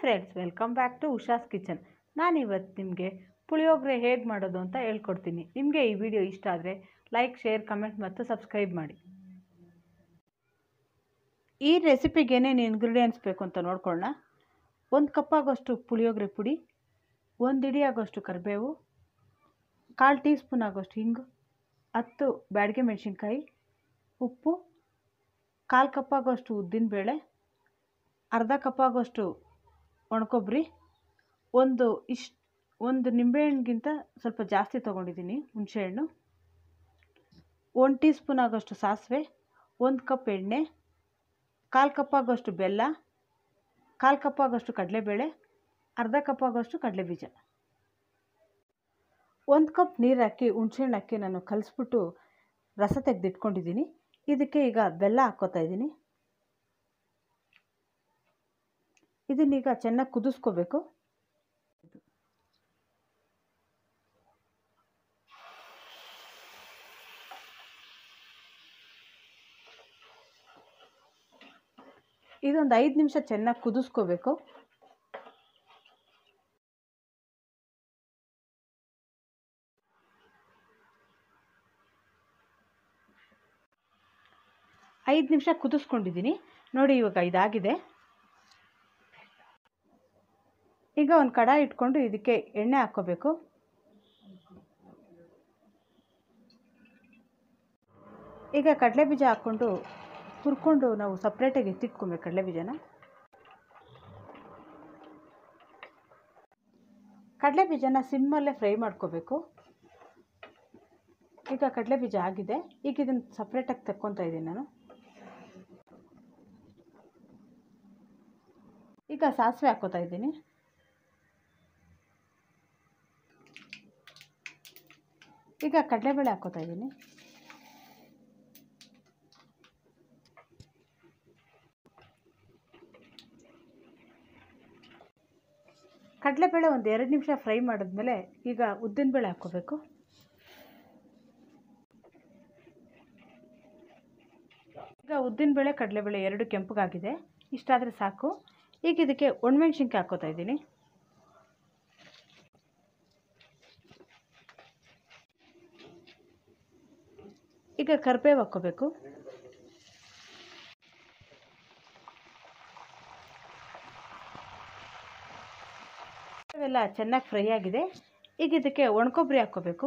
Friends, welcome back to Usha's kitchen. ನಾನಿವತ್ತು ನಿಮಗೆ ಪುಳಿಯೋಗರೆ ಹೇಗೆ ಮಾಡೋದು ಅಂತ ಹೇಳ್ಕೊಡ್ತೀನಿ. ನಿಮಗೆ ಈ ವಿಡಿಯೋ ಇಷ್ಟ ಆದರೆ ಲೈಕ್, ಶೇರ್, ಕಮೆಂಟ್ ಮತ್ತು ಸಬ್ಸ್ಕ್ರೈಬ್ ಮಾಡಿ. ಈ ರೆಸಿಪಿಗೆ ಏನೇನು ಇಂಗ್ರೀಡಿಯೆಂಟ್ಸ್ ಬೇಕು ಅಂತ ನೋಡ್ಕೊಳ್ಳೋಣ. 1 ಕಪ್ ಆಗೋಷ್ಟು ಪುಳಿಯೋಗರೆ ಪುಡಿ, 1 ಹಿಡಿ ಆಗೋಷ್ಟು ಕರಿಬೇವು, 1/4 ಟೀ ಸ್ಪೂನ್ ಆಗೋಷ್ಟು ಹಿಂಗು, 10 ಬ್ಯಾಡಗೆ ಮೆಣಸಿನ್ಕಾಯಿ, ಉಪ್ಪು, 1/4 ಕಪ್ ಆಗೋಷ್ಟು ಉದ್ದಿನಬೇಳೆ, ಅರ್ಧ ಕಪ್ ಆಗೋಷ್ಟು ಒಣಕೊಬ್ಬರಿ, ಒಂದು ನಿಂಬೆಹಣ್ಣಿಗಿಂತ ಸ್ವಲ್ಪ ಜಾಸ್ತಿ ತೊಗೊಂಡಿದ್ದೀನಿ ಹುಣಸೆಹಣ್ಣು, 1 ಟೀ ಸ್ಪೂನ್ ಆಗೋಷ್ಟು ಸಾಸಿವೆ, 1 ಕಪ್ ಎಣ್ಣೆ, 1/4 ಕಪ್ ಆಗೋಷ್ಟು ಬೆಲ್ಲ, 1/4 ಕಪ್ ಆಗೋಷ್ಟು ಕಡಲೆಬೇಳೆ, ಅರ್ಧ ಕಪ್ ಆಗೋಷ್ಟು ಕಡಲೆಬೀಜ, 1 ಕಪ್ ನೀರು ಹಾಕಿ ಹುಣಸೆಹಣ್ಣು ಹಾಕಿ ನಾನು ಕಲಿಸ್ಬಿಟ್ಟು ರಸ ತೆಗೆದಿಟ್ಕೊಂಡಿದ್ದೀನಿ. ಇದಕ್ಕೆ ಈಗ ಬೆಲ್ಲ ಹಾಕ್ಕೋತಾ ಇದ್ದೀನಿ. ಇದನ್ನೀಗ ಚೆನ್ನಾಗಿ ಕುದಿಸ್ಕೋಬೇಕು. ಇದೊಂದು 5 ನಿಮಿಷ ಚೆನ್ನಾಗಿ ಕುದಿಸ್ಕೋಬೇಕು. ಐದು ನಿಮಿಷ ಕುದಿಸ್ಕೊಂಡಿದ್ದೀನಿ ನೋಡಿ. ಇವಾಗ ಇದಾಗಿದೆ. ಈಗ ಒಂದು ಕಡಾಯಿ ಇಟ್ಕೊಂಡು ಇದಕ್ಕೆ ಎಣ್ಣೆ ಹಾಕ್ಕೋಬೇಕು. ಈಗ ಕಡಲೆಬೀಜ ಹಾಕ್ಕೊಂಡು ಹುರ್ಕೊಂಡು ನಾವು ಸಪ್ರೇಟಾಗಿ ಎತ್ತಿಟ್ಕೊಬೇಕು ಕಡಲೆಬೀಜನ. ಕಡಲೆಬೀಜನ ಸಿಮ್ಮಲ್ಲೇ ಫ್ರೈ ಮಾಡ್ಕೋಬೇಕು. ಈಗ ಕಡಲೆಬೀಜ ಆಗಿದೆ. ಈಗ ಇದನ್ನು ಸಪ್ರೇಟಾಗಿ ತಕ್ಕೊತಾ ಇದ್ದೀನಿ ನಾನು. ಈಗ ಸಾಸಿವೆ ಹಾಕ್ಕೋತಾ ಇದ್ದೀನಿ. ಈಗ ಕಡಲೆಬೇಳೆ ಹಾಕ್ಕೋತಾ ಇದ್ದೀನಿ. ಕಡಲೆಬೇಳೆ ಒಂದು 2 ನಿಮಿಷ ಫ್ರೈ ಮಾಡಿದ್ಮೇಲೆ ಈಗ ಉದ್ದಿನಬೇಳೆ ಹಾಕ್ಕೋಬೇಕು. ಈಗ ಉದ್ದಿನಬೇಳೆ ಕಡಲೆಬೇಳೆ 2 ಕೆಂಪಗಾಗಿದೆ. ಇಷ್ಟಾದರೆ ಸಾಕು. ಈಗ ಇದಕ್ಕೆ ಒಣಮೆಣ್ಸಿನ್ಕಾಯಿ ಹಾಕ್ಕೋತಾ ಇದ್ದೀನಿ. ಈಗ ಕರಿಬೇವು ಹಾಕ್ಕೋಬೇಕು. ಇವೆಲ್ಲ ಚೆನ್ನಾಗಿ ಫ್ರೈ ಆಗಿದೆ. ಈಗ ಇದಕ್ಕೆ ಒಣಕೊಬ್ಬರಿ ಹಾಕ್ಕೋಬೇಕು.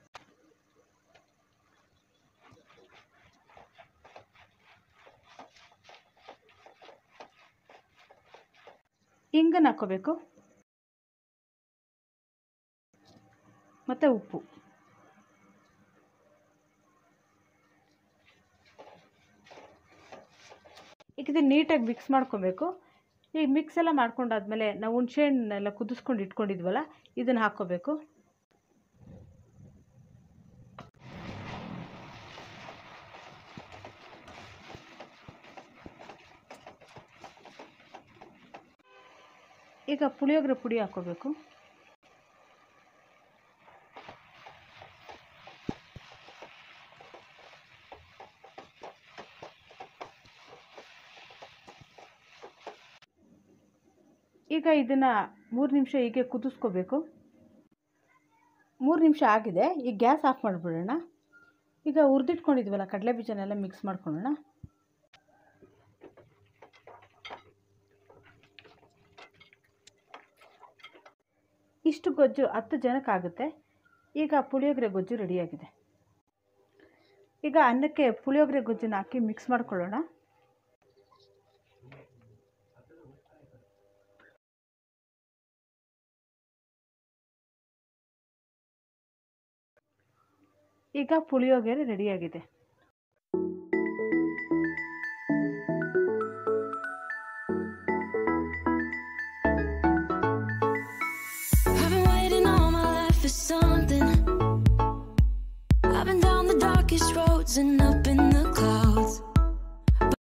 ಇಂಗನ್ನು ಹಾಕ್ಕೋಬೇಕು ಮತ್ತು ಉಪ್ಪು. ಈಗ ಇದನ್ನು ನೀಟಾಗಿ ಮಿಕ್ಸ್ ಮಾಡ್ಕೋಬೇಕು. ಈ ಮಿಕ್ಸ್ ಎಲ್ಲ ಮಾಡ್ಕೊಂಡಾದ್ಮೇಲೆ ನಾವು ಹುಣಸೆಹಣ್ಣೆಲ್ಲ ಕುದಿಸ್ಕೊಂಡು ಇಟ್ಕೊಂಡಿದ್ವಲ್ಲ, ಇದನ್ನು ಹಾಕ್ಕೋಬೇಕು. ಈಗ ಪುಳಿಯೋಗರೆ ಪುಡಿ ಹಾಕ್ಕೋಬೇಕು. ಈಗ ಇದನ್ನು 3 ನಿಮಿಷ ಹೀಗೆ ಕುದಿಸ್ಕೋಬೇಕು. 3 ನಿಮಿಷ ಆಗಿದೆ. ಈಗ ಗ್ಯಾಸ್ ಆಫ್ ಮಾಡಿಬಿಡೋಣ. ಈಗ ಹುರಿದಿಟ್ಕೊಂಡಿದ್ವಲ್ಲ ಕಡಲೆಬೀಜನೆಲ್ಲ ಮಿಕ್ಸ್ ಮಾಡ್ಕೊಳ್ಳೋಣ. ಇಷ್ಟು ಗೊಜ್ಜು 10 ಜನಕ್ಕಾಗುತ್ತೆ. ಈಗ ಪುಳಿಯೋಗರೆ ಗೊಜ್ಜು ರೆಡಿಯಾಗಿದೆ. ಈಗ ಅನ್ನಕ್ಕೆ ಪುಳಿಯೋಗರೆ ಗೊಜ್ಜನ್ನು ಹಾಕಿ ಮಿಕ್ಸ್ ಮಾಡ್ಕೊಳ್ಳೋಣ. ಈಗ ಪುಳಿಯೋಗರೆ ರೆಡಿಯಾಗಿದೆ. And up in